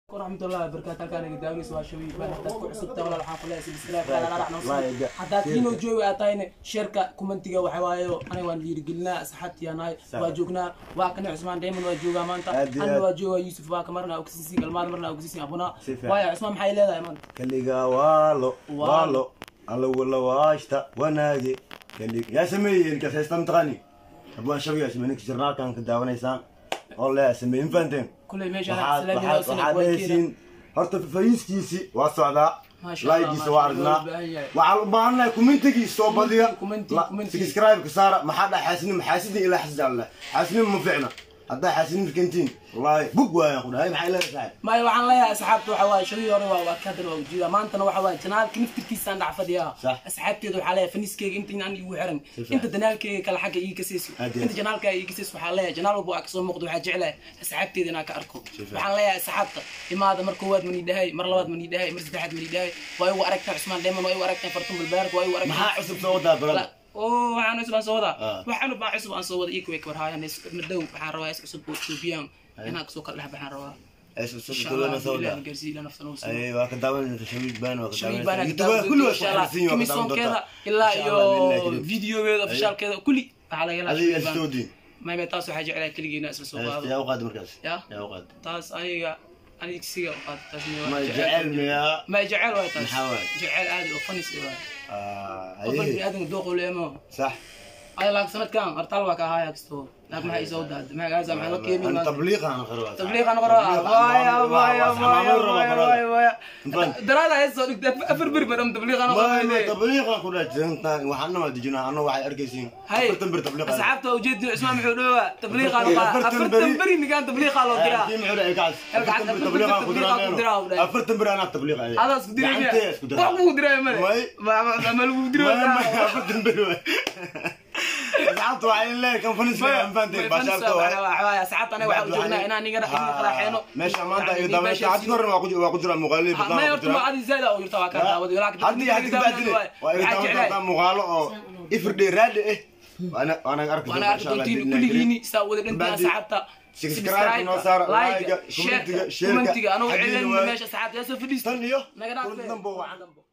ورحمة الله وبركاته كان قدامي سوا شوي بحثت عصبته ولا الحافلة سبسكرايب على رحنا وصل حتى كينو جوي أتاين شركة كومنتيجا وحوايو أنا وان لي رجلنا صحتي أنا واجوكنا واقنع عثمان دايما واجوكا مانتا أنا واجوكا يوسف واك مرنا أوكسيسي المال مرنا أوكسيسي أبونا وايا عثمان محي لا دايما كليجا والو الله والله واشتا وناجي كليجا يا سمي إنك سيستمتعني أبوان شوي يا سمي إنك جرنا كان كداونا إنسان والله يا سمي إنفانتين كل ماشي على سلامي وسنك horta fayskiisi waa socdaa like waarna waxa u baahanay commentiga soo badiya subscribe ka saara maxaa dhaxaasnin maxaasidin ila xasdalla xasnin ma fiicna hadda xasnin kantiin wallahi bug waa qodhay maxay la tahay ma waxaan leeyahay asxaabtu waxa waa shay hore waa ka dal wajida maantana waxa waa janaalka naftirkiisa aan dhacfadiya asxaabteedu waxa leeyahay faniskeyga inta aan igu xiran inta janaalkeyga kala xagga ii kasayso inta janaalka ii kasayso waxa leeyahay janaal walba ka soo muuqdo waxa jecelahay asxaabteedu inaan ka arko waxaan leeyahay asxaabta imaada mar koowaad mani dhahay mar labaad mani dhahay mar saddexaad mani dhahay way u aragtaa Usman Dayman way u aragtaa Fartun Bilbaark way u aragtaa maxaa cusub soo wadaa brada waxaan cusub aan soo wadaa waxaan u baa cusub aan soo wada ii kuway warhaayaan madow waxaan rabaa cusub oo suubiyan inaan ka soo kala dhax baxaan rabaa كلنا سودا ايوه كداون شويب بان وكداون كل واحد كميسون كذا الا يو فيديو اوفيشال كذا كل على يلا استودي ما تاسو حاجه على كلينا اسم سوق يا اوقات مركز يا اوقات تاس ايغا اني كسيغا اوقات تاس ما جعل ما جعل واي تاس نحاول جعل عادي وفنس اي ادم دوق ولا صح اي لاك سنه كان ارتال واك هاي كستو لكن ما يسود ما غازا ما لك يمين تبليغ انا خروا تبليغ انا خروا وايا درالا يسود افر بربرم تبليغ انا خروا تبليغ كنا جنتا وحنا ما دجنا انا واحد ارجسين افرتن تبليغ اسحبته وجد عثمان محودوا تبليغ انا افرتن بري مكان تبليغ على كده دي معود ايقاس تبليغ قدران افرتن بري انا تبليغ هذا اسكو مو درا ما لو درا افرتن بري ساعات وعين لك كان فنس فانتي باشرتو يا ساعات انا واحد جوجنا انا نيغا راحينو ماشي maanta iyo damay saacad kor waa ku jira muuqaal ma yartu ma adi zaada oo yirtaa ka daawad laakiin hadii baadile waa inta muuqaalo oo ifrdhe raad ana arko insha Allah kulligiini saa wada dhantaa saacadta subscribe noo saar like commentiga ana u cilin meesha saacad yaa soo fadhiistan iyo naga dhaafay